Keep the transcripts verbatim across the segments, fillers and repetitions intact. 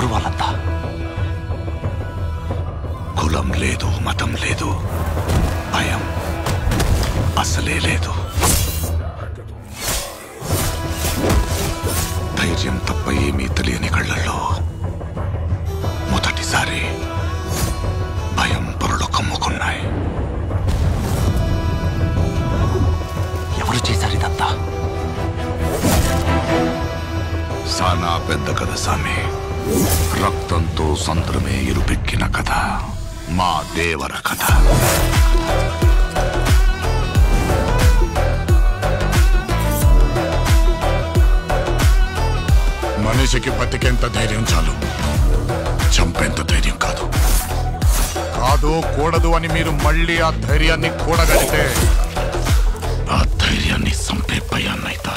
ఎవరు వాళ్ళంతా? కులం లేదు, మతం లేదు, భయం అసలే లేదు. ధైర్యం తప్ప ఏమీ తెలియని కళ్ళల్లో మొదటిసారి భయం పొరలు కమ్ముకున్నాయి. ఎవరు చేశారు ఇదంతా? సానా పెద్ద కథ సామి. రక్తంతో సంద్రమే ఇరుపెక్కిన కథ మా దేవర కథ. మనిషికి బతికేంత ధైర్యం చాలు, చంపేంత ధైర్యం కాదు. కాదు కూడదు అని మీరు మళ్ళీ ఆ ధైర్యాన్ని కూడగలిగితే ఆ ధైర్యాన్ని చంపే భయాన్నైతా.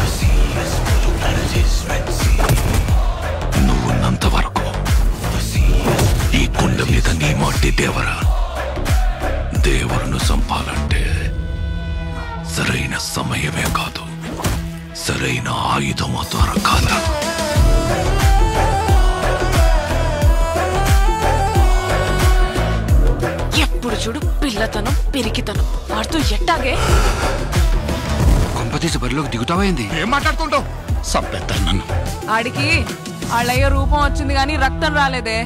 నువ్వున్నంత వరకు ఈ కొండ మీద నీ మట్టి దేవర. దేవరను చంపాలంటే సరైన సమయమే కాదు, సరైన ఆయుధము దొరకాల. ఎప్పుడు చూడు పిల్లతనం పెరిగితనం ఆడుతూ ఎట్టాగే. కొంపతీసి బరిలోకి దిగుతావైంది. ఏం మాట్లాడుతుంటావు? చంపేస్తాను నన్ను. ఆడికి వాళ్ళయ్య రూపం వచ్చింది గాని రక్తం రాలేదే.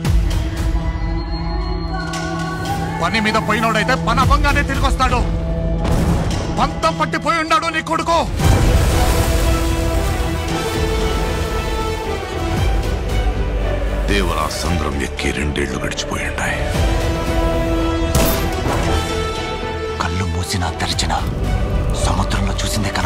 పని మీద పోయినోడైతే పని అవ్వంగానే తిరిగి వస్తాడు. పంతం పట్టిపోయి ఉన్నాడు నీ కొడుకు. దేవరా సంద్రం ఎక్కి రెండేళ్లు గడిచిపోయింటాయి. కళ్ళు మూసినా తెరిచినా సముద్రంలో చూసిందే